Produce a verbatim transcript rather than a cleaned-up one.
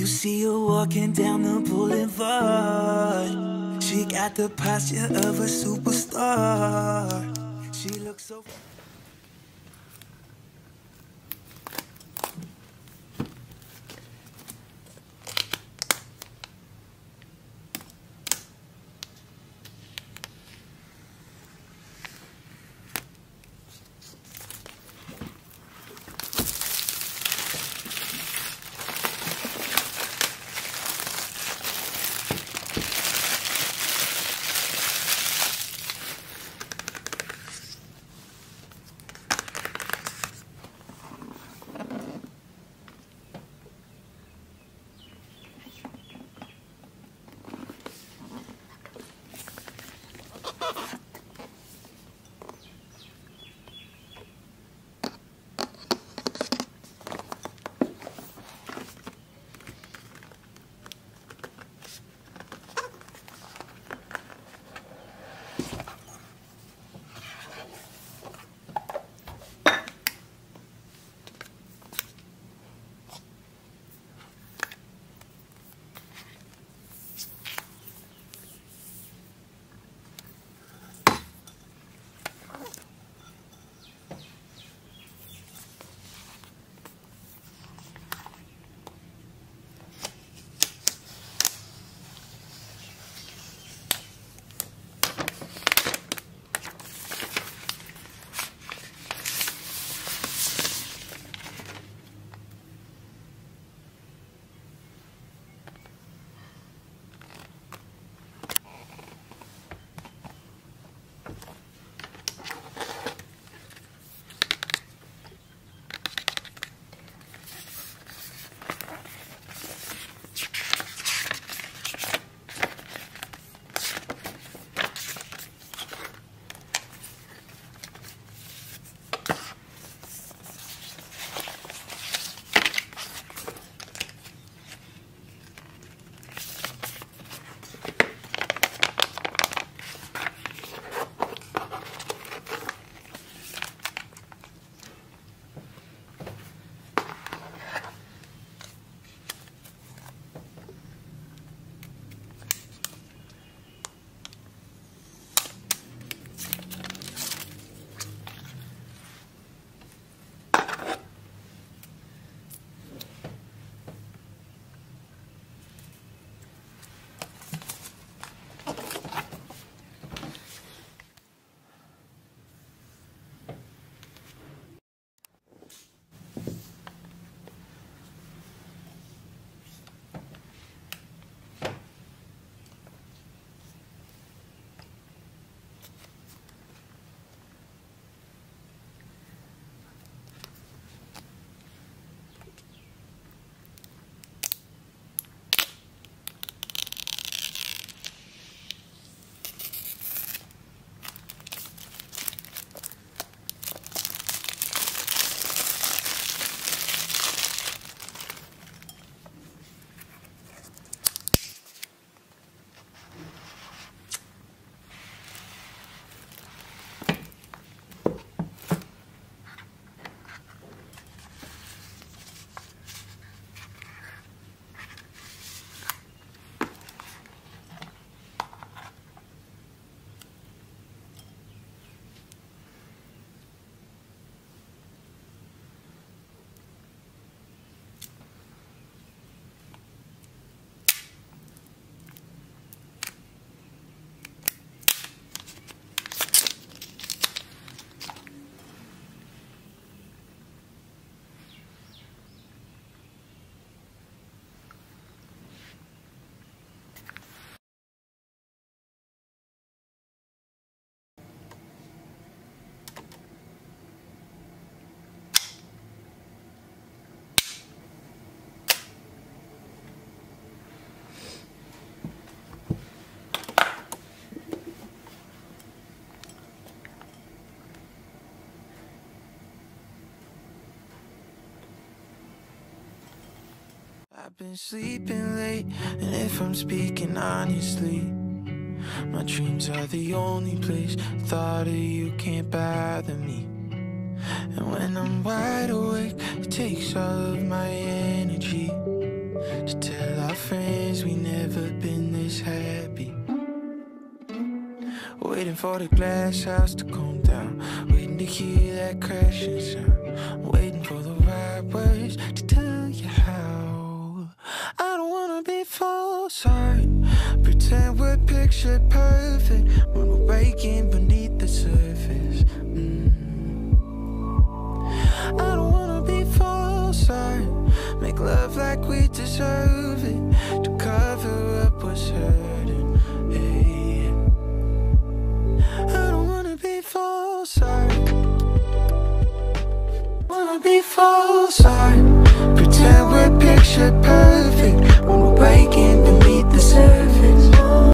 see her walking down the boulevard. She got the posture of a superstar. She looks so... I've been sleeping late, and if I'm speaking honestly, my dreams are the only place. Thought of you can't bother me. And when I'm wide awake, it takes all of my energy. to tell our friends we never been this happy. Waiting for the glass house to calm down, waiting to hear that crashing sound, waiting for the right words to tell you how. I don't wanna be false, I pretend we're picture perfect when we're breaking beneath the surface. mm. I don't wanna be false, I make love like we deserve it, to cover up what's hurting. Hey, I don't wanna be false, I wanna be false, I pretend we're picture perfect.